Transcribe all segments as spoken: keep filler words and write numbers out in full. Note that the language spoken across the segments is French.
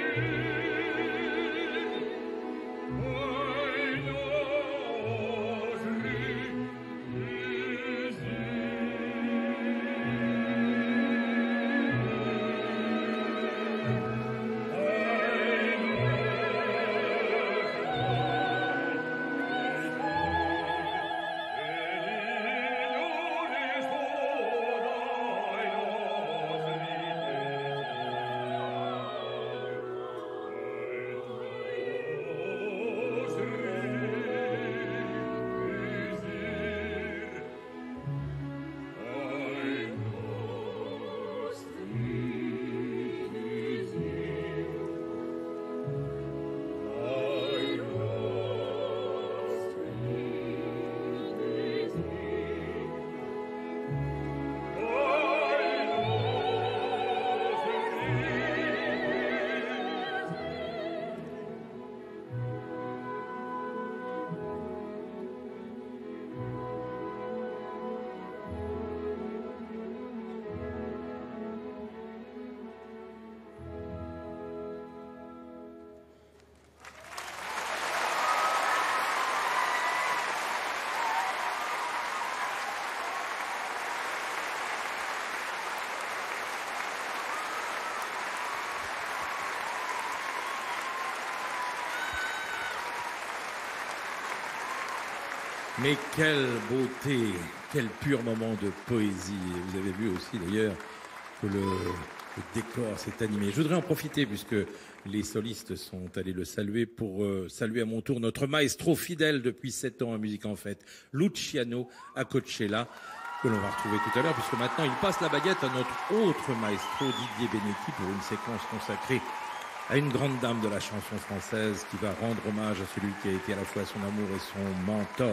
Mais quelle beauté, quel pur moment de poésie. Et vous avez vu aussi d'ailleurs que le, le décor s'est animé. Je voudrais en profiter puisque les solistes sont allés le saluer pour euh, saluer à mon tour notre maestro fidèle depuis sept ans à Musique en Fête, Luciano Acocella, que l'on va retrouver tout à l'heure puisque maintenant il passe la baguette à notre autre maestro Didier Benetti pour une séquence consacrée à une grande dame de la chanson française qui va rendre hommage à celui qui a été à la fois son amour et son mentor.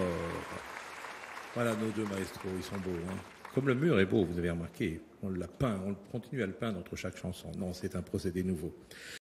Voilà nos deux maestros, ils sont beaux. Hein. Comme le mur est beau, vous avez remarqué, on l'a peint, on continue à le peindre entre chaque chanson. Non, c'est un procédé nouveau.